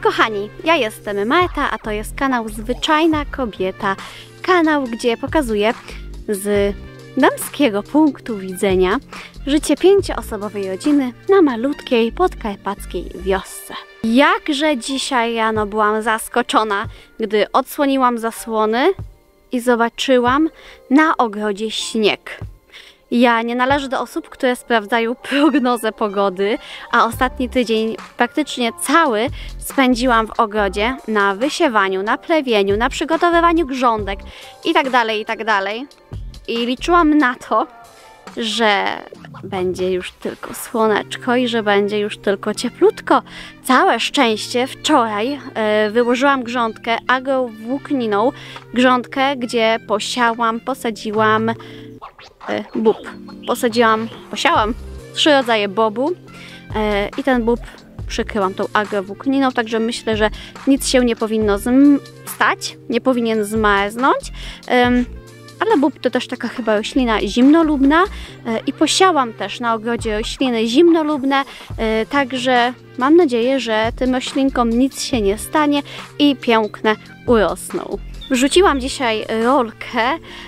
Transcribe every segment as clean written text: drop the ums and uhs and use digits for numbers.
Kochani, ja jestem Marta, a to jest kanał Zwyczajna Kobieta. Kanał, gdzie pokazuję z damskiego punktu widzenia życie 5-osobowej rodziny na malutkiej podkarpackiej wiosce. Jakże dzisiaj rano byłam zaskoczona, gdy odsłoniłam zasłony i zobaczyłam na ogrodzie śnieg. Ja nie należę do osób, które sprawdzają prognozę pogody, a ostatni tydzień praktycznie cały spędziłam w ogrodzie na wysiewaniu, na plewieniu, na przygotowywaniu grządek itd., itd. I liczyłam na to, że będzie już tylko słoneczko i że będzie już tylko cieplutko. Całe szczęście wczoraj wyłożyłam grządkę agrowłókniną, grządkę, gdzie posadziłam bób. Posiałam 3 rodzaje bobu i ten bób przykryłam tą agrowłókniną, także myślę, że nic się nie powinno stać, nie powinien zmarznąć. Ale bób to też taka chyba roślina zimnolubna i posiałam też na ogrodzie rośliny zimnolubne, także mam nadzieję, że tym roślinkom nic się nie stanie i piękne urosną. Wrzuciłam dzisiaj rolkę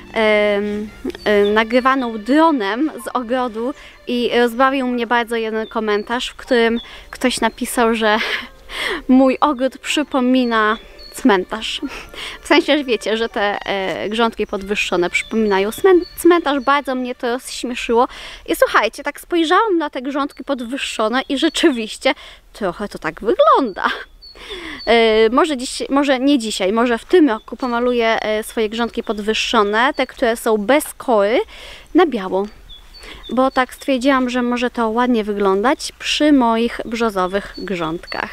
nagrywaną dronem z ogrodu i rozbawił mnie bardzo jeden komentarz, w którym ktoś napisał, że mój ogród przypomina cmentarz. W sensie, że wiecie, że te grządki podwyższone przypominają cmentarz. Bardzo mnie to rozśmieszyło. I słuchajcie, tak spojrzałam na te grządki podwyższone i rzeczywiście trochę to tak wygląda. Może nie dzisiaj, może w tym roku pomaluję swoje grządki podwyższone, te, które są bez kory, na biało. Bo tak stwierdziłam, że może to ładnie wyglądać przy moich brzozowych grządkach.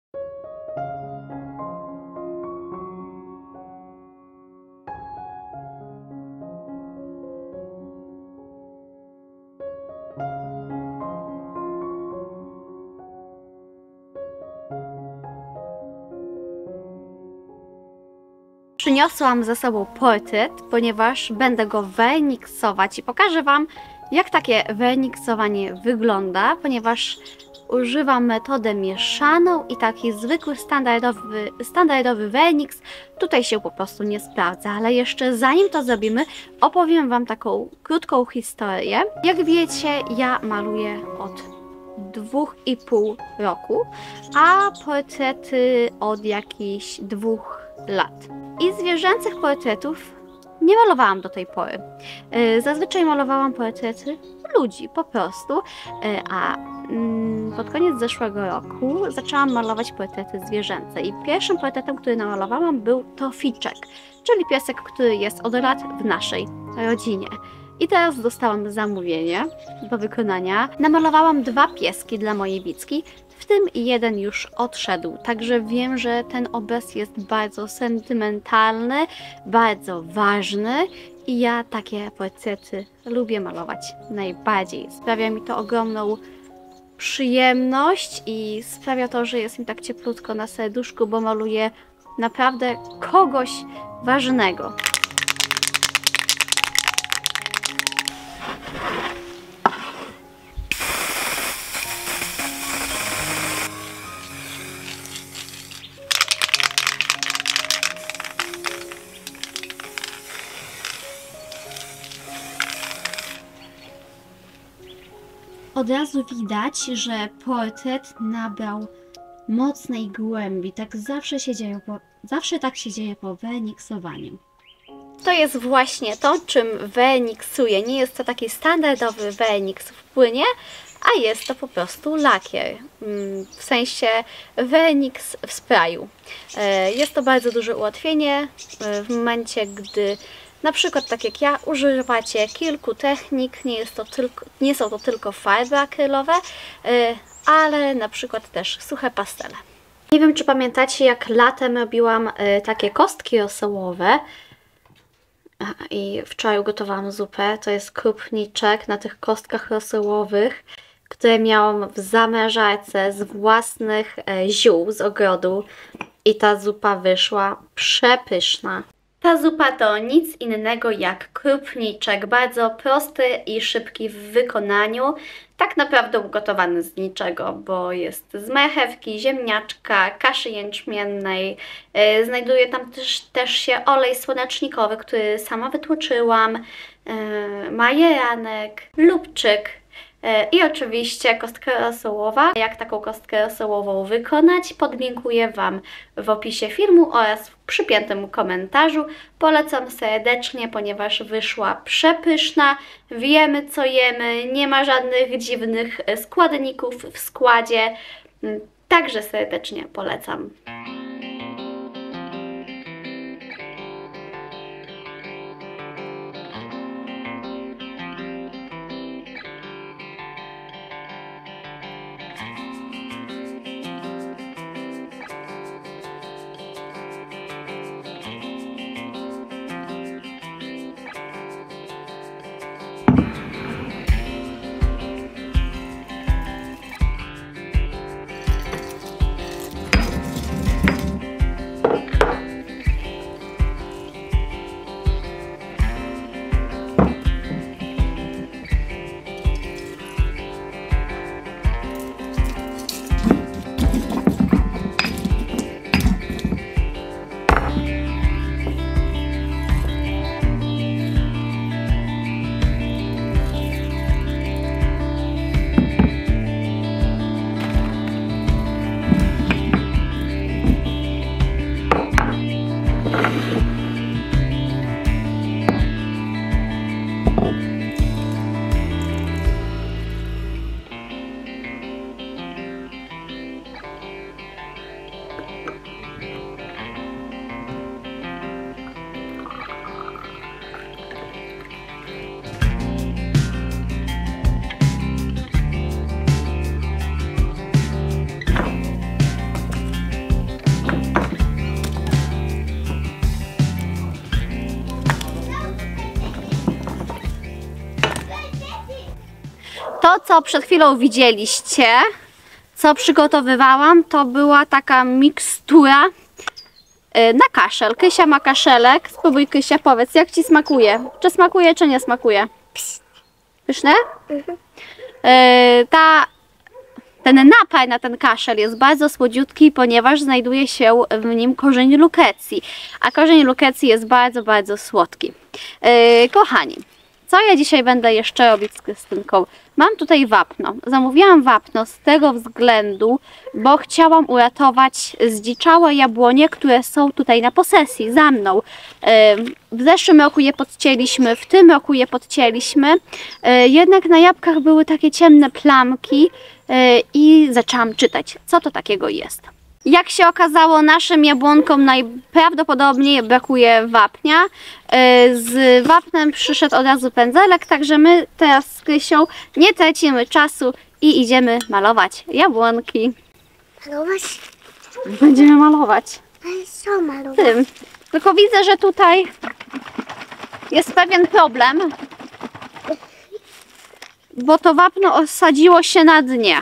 Przyniosłam ze sobą portret, ponieważ będę go werniksować i pokażę Wam, jak takie werniksowanie wygląda, ponieważ używam metodę mieszaną i taki zwykły, standardowy werniks tutaj się po prostu nie sprawdza. Ale jeszcze zanim to zrobimy, opowiem Wam taką krótką historię. Jak wiecie, ja maluję od 2,5 roku, a portrety od jakichś 2 lat. I zwierzęcych portretów nie malowałam do tej pory. Zazwyczaj malowałam portrety ludzi po prostu, a pod koniec zeszłego roku zaczęłam malować portrety zwierzęce i pierwszym portretem, który namalowałam, był Toficzek, czyli piesek, który jest od lat w naszej rodzinie. I teraz dostałam zamówienie do wykonania. Namalowałam 2 pieski dla mojej Wicki, w tym jeden już odszedł, także wiem, że ten obraz jest bardzo sentymentalny, bardzo ważny i ja takie portrety lubię malować najbardziej. Sprawia mi to ogromną przyjemność i sprawia to, że jest mi tak cieplutko na serduszku, bo maluję naprawdę kogoś ważnego. Od razu widać, że portret nabrał mocnej głębi. Tak zawsze tak się dzieje po werniksowaniu. To jest właśnie to, czym werniksuję. Nie jest to taki standardowy werniks w płynie, a jest to po prostu lakier. W sensie werniks w sprayu. Jest to bardzo duże ułatwienie w momencie, gdy na przykład tak jak ja używacie kilku technik, nie są to tylko farby akrylowe, ale na przykład też suche pastele. Nie wiem, czy pamiętacie, jak latem robiłam takie kostki rosołowe i wczoraj ugotowałam zupę. To jest krupniczek na tych kostkach rosołowych, które miałam w zamrażarce z własnych ziół z ogrodu i ta zupa wyszła przepyszna. Ta zupa to nic innego jak krupniczek, bardzo prosty i szybki w wykonaniu, tak naprawdę ugotowany z niczego, bo jest z marchewki, ziemniaczka, kaszy jęczmiennej, znajduje tam też się olej słonecznikowy, który sama wytłoczyłam, majeranek, lubczyk, i oczywiście kostka rosołowa. Jak taką kostkę rosołową wykonać, podlinkuję Wam w opisie filmu oraz w przypiętym komentarzu. Polecam serdecznie, ponieważ wyszła przepyszna. Wiemy, co jemy, nie ma żadnych dziwnych składników w składzie. Także serdecznie polecam. To, co przed chwilą widzieliście, co przygotowywałam, to była taka mikstura na kaszel. Kysia ma kaszelek. Spróbuj, Kysia, powiedz, jak Ci smakuje? Czy smakuje, czy nie smakuje? Pyszne? Ten napar na ten kaszel jest bardzo słodziutki, ponieważ znajduje się w nim korzeń lukecji. A korzeń lukecji jest bardzo, bardzo słodki. Kochani, co ja dzisiaj będę jeszcze robić z Krystynką? Mam tutaj wapno. Zamówiłam wapno z tego względu, bo chciałam uratować zdziczałe jabłonie, które są tutaj na posesji, za mną. W zeszłym roku je podcięliśmy, w tym roku je podcięliśmy. Jednak na jabłkach były takie ciemne plamki i zaczęłam czytać, co to takiego jest. Jak się okazało, naszym jabłonkom najprawdopodobniej brakuje wapnia. Z wapnem przyszedł od razu pędzelek, także my teraz z Krysią nie tracimy czasu i idziemy malować jabłonki. Malować? Będziemy malować. Ale co malować? Tym. Tylko widzę, że tutaj jest pewien problem, bo to wapno osadziło się na dnie.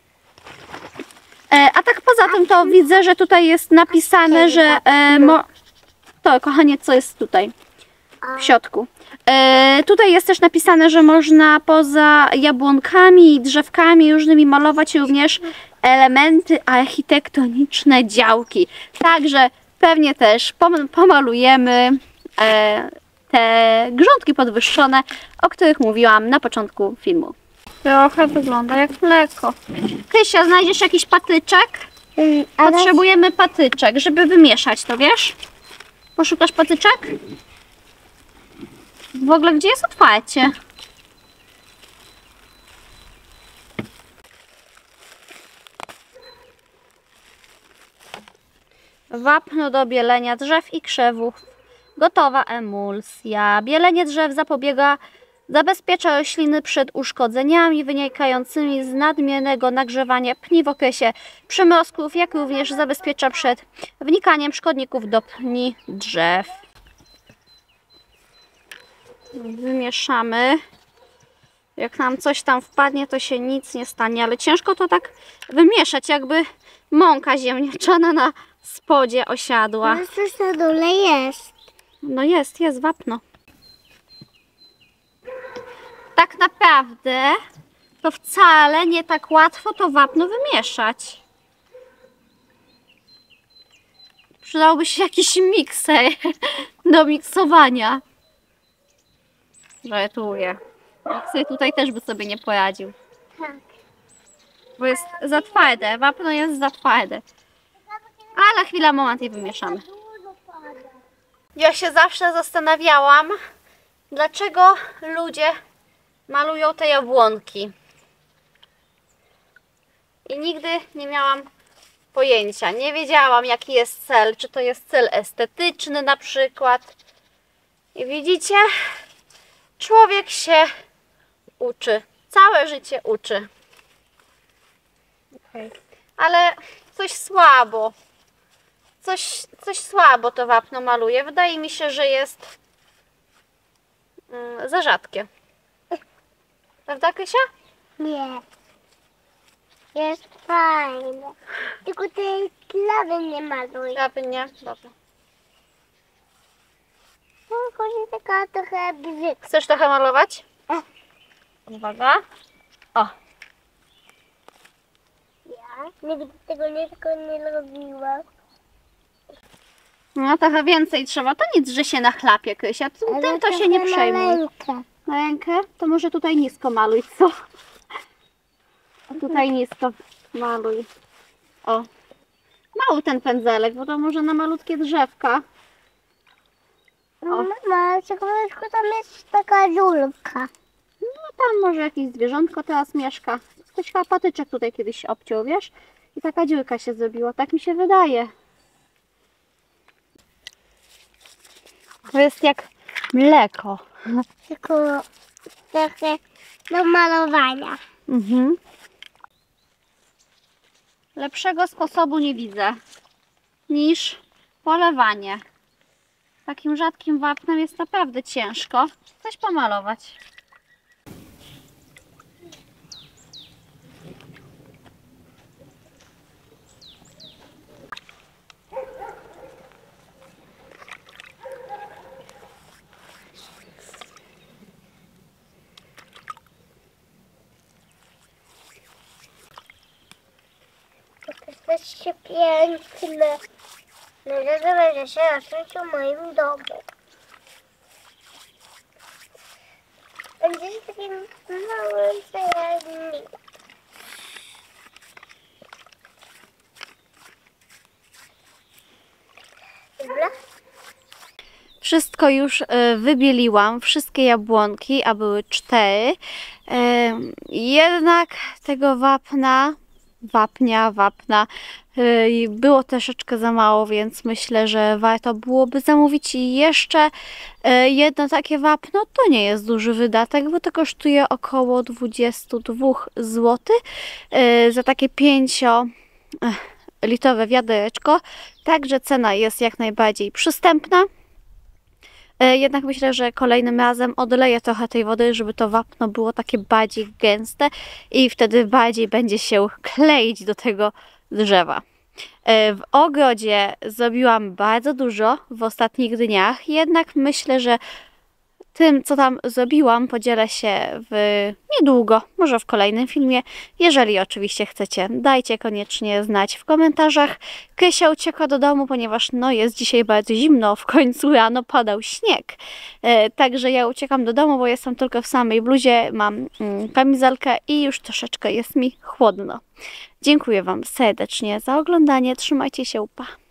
A tak poza tym to widzę, że tutaj jest napisane, że to, kochanie, co jest tutaj w środku. Tutaj jest też napisane, że można poza jabłonkami i drzewkami różnymi malować również elementy architektoniczne działki. Także pewnie też pomalujemy te grządki podwyższone, o których mówiłam na początku filmu. Trochę wygląda jak mleko. Krysia, znajdziesz jakiś patyczek? Potrzebujemy patyczek, żeby wymieszać to, wiesz? Poszukasz patyczek? W ogóle gdzie jest otwarcie? Wapno do bielenia drzew i krzewów. Gotowa emulsja. Bielenie drzew zabezpiecza rośliny przed uszkodzeniami wynikającymi z nadmiernego nagrzewania pni w okresie przymrozków, jak również zabezpiecza przed wnikaniem szkodników do pni drzew. Wymieszamy. Jak nam coś tam wpadnie, to się nic nie stanie, ale ciężko to tak wymieszać, jakby mąka ziemniaczana na spodzie osiadła. Ale coś na dole jest. No jest wapno. Tak naprawdę to wcale nie tak łatwo to wapno wymieszać. Przydałby się jakiś mikser do miksowania. Żartuję. Mikser tutaj też by sobie nie poradził. Tak. Bo jest za twarde. Wapno jest za twarde. Ale chwila, moment i wymieszamy. Dużo pada. Ja się zawsze zastanawiałam, dlaczego ludzie malują te jabłonki. I nigdy nie miałam pojęcia. Nie wiedziałam, jaki jest cel. Czy to jest cel estetyczny na przykład. I widzicie? Człowiek się uczy. Całe życie uczy. Okay. Ale coś słabo. Coś słabo to wapno maluje. Wydaje mi się, że jest za rzadkie. Prawda, Krysia? Nie. Jest fajne. Tylko tej klawy nie maluj. Prawy nie. Dobra. No, chodzi taka trochę brzydka. Chcesz trochę malować? Uwaga. O. Ja nigdy tego nie robiłam. No trochę więcej trzeba. To nic, że się nachlapie, Krysia. Tym to się nie przejmuj. Na rękę? To może tutaj nisko maluj, co? Tutaj nisko maluj. O. Mały ten pędzelek, bo to może na malutkie drzewka. Mama, ciekaweczko, tam jest taka żulka. No tam może jakieś zwierzątko teraz mieszka. Ktoś chyba patyczek tutaj kiedyś obciął, wiesz? I taka dziurka się zrobiła. Tak mi się wydaje. To jest jak mleko. Tylko trochę do malowania. Mhm. Lepszego sposobu nie widzę niż polewanie. Takim rzadkim wapnem jest naprawdę ciężko coś pomalować. To jest piękne. Należy, że się rozpocząć w moim domu. Będzie takim małym celem. Dobra? Wszystko już wybieliłam, wszystkie jabłonki, a były 4. Jednak tego wapna było troszeczkę za mało, więc myślę, że warto byłoby zamówić jeszcze jedno takie wapno. To nie jest duży wydatek, bo to kosztuje około 22 zł za takie 5-litrowe wiadereczko. Także cena jest jak najbardziej przystępna. Jednak myślę, że kolejnym razem odleję trochę tej wody, żeby to wapno było takie bardziej gęste i wtedy bardziej będzie się kleić do tego drzewa. W ogrodzie zrobiłam bardzo dużo w ostatnich dniach, jednak myślę, że tym, co tam zrobiłam, podzielę się niedługo, może w kolejnym filmie. Jeżeli oczywiście chcecie, dajcie koniecznie znać w komentarzach. Krysia uciekła do domu, ponieważ no, jest dzisiaj bardzo zimno, w końcu rano padał śnieg. Także ja uciekam do domu, bo jestem tylko w samej bluzie, mam kamizelkę i już troszeczkę jest mi chłodno. Dziękuję Wam serdecznie za oglądanie, trzymajcie się, pa!